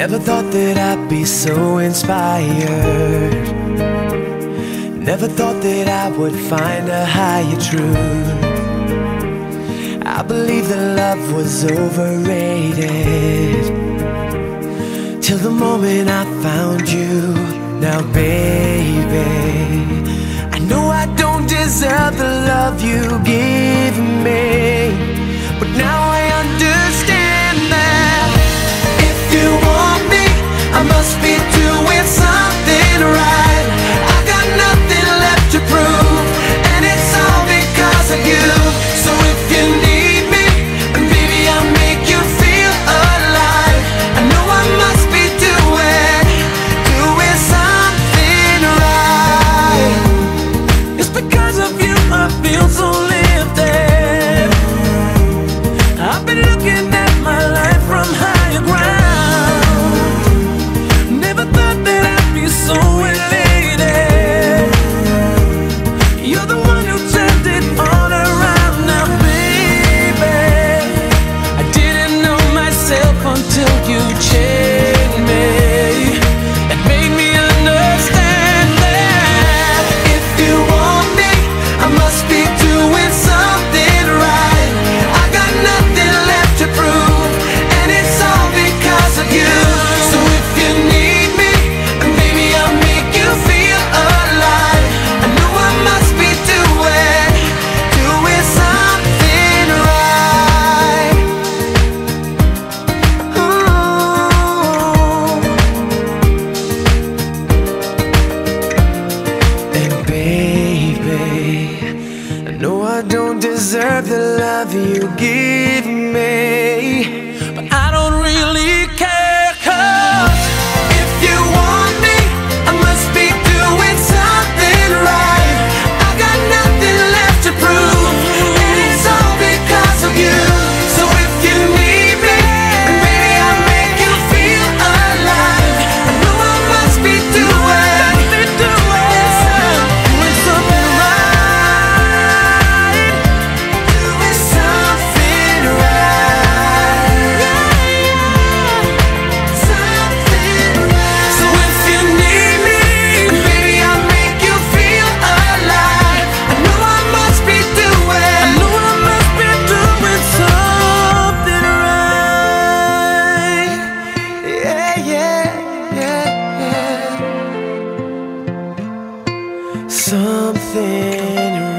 Never thought that I'd be so inspired. Never thought that I would find a higher truth. I believe that love was overrated, till the moment I found you. Now baby, I know I don't deserve the love you give me, but now I understand that if you want me, I must be doing something right. I got nothing left to prove, and it's all because of you. So if you need me, and baby I'll make you feel alive, I know I must be doing something right. It's because of you I feel so lifted. I've been looking at my life from higher ground. Never thought that I'd be so elated. You're the one who turned it all around. Now baby, I didn't know myself until you changed me and made me understand that if you want me, I must be doing something right. I got nothing left to prove, and it's all because of you. So if you need me, baby I'll make you feel alive. I know I must be doing something right. And baby, I know I don't deserve the love you give me, but I don't really care, 'cause if you want me, I must be doing something right. I got nothing left to prove, and it's all because of you. So if you need me, baby I'll make you feel alive. I know I must be doing something right. Doing something right. Something right. So if you need me, baby I'll make you feel alive. I know I must be doing something right. Yeah, yeah, yeah, yeah. Something